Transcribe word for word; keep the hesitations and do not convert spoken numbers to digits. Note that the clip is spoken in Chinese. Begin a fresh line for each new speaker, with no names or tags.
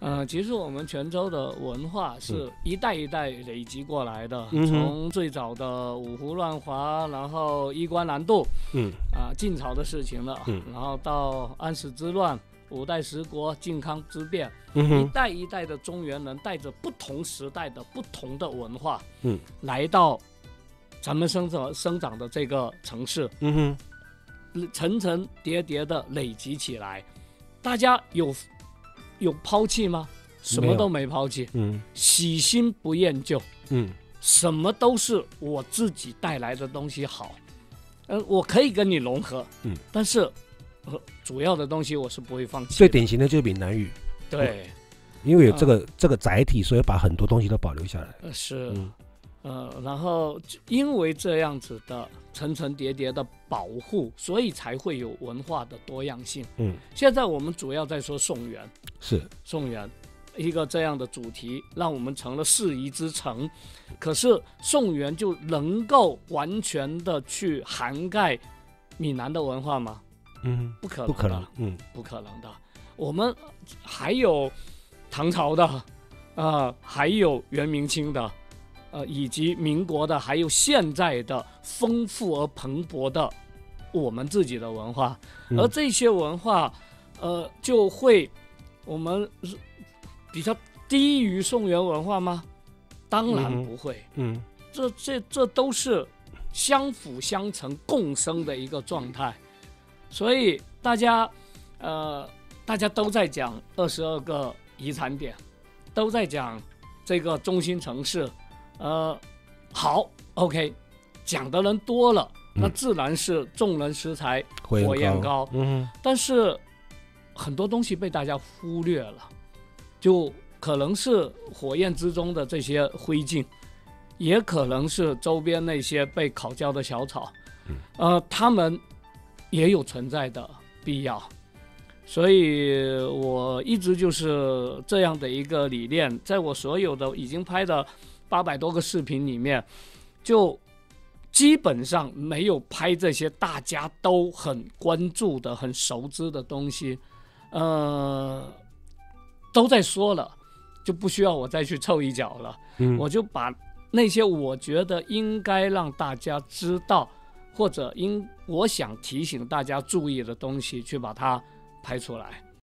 呃，其实我们泉州的文化是一代一代累积过来的，
嗯、
从最早的五胡乱华，然后衣冠南渡，
嗯
啊、呃，晋朝的事情了，
嗯，
然后到安史之乱、五代十国、靖康之变，
嗯、
一代一代的中原人带着不同时代的不同的文化，
嗯，
来到咱们生长生长的这个城市，
嗯
哼，层层叠叠的累积起来，大家有。有抛弃吗？什么都没抛弃，嗯，喜新不厌旧，嗯，什么都是我自己带来的东西好，呃，我可以跟你融合，嗯，但是、呃、主要的东西我是不会放弃的。
最典型的就是闽南语，
对，
因为有这个、呃、这个载体，所以把很多东西都保留下来。
呃、是，嗯，呃，然后因为这样子的层层叠叠的保护，所以才会有文化的多样性。嗯，现在我们主要在说宋元，
是
宋元一个这样的主题，让我们成了适宜之城。可是宋元就能够完全的去涵盖闽南的文化吗？嗯，不可能，
不可能，嗯，
不可能的。我们还有唐朝的，啊、呃，还有元明清的。呃，以及民国的，还有现在的丰富而蓬勃的我们自己的文化，嗯、而这些文化，呃，就会我们比较低于宋元文化吗？当然不会，嗯，嗯这这这都是相辅相成、共生的一个状态，所以大家，呃，大家都在讲二十二个遗产点，都在讲这个中心城市。呃，好 ，OK， 讲的人多了，那自然是众人拾柴火焰高。嗯，但是很多东西被大家忽略了，就可能是火焰之中的这些灰烬，也可能是周边那些被烤焦的小草，呃，他们也有存在的必要。所以我一直就是这样的一个理念，在我所有的已经拍的八百多个视频里面，就基本上没有拍这些大家都很关注的、很熟知的东西，呃，都在说了，就不需要我再去凑一脚了。嗯，我就把那些我觉得应该让大家知道，或者应我想提醒大家注意的东西，去把它拍出来。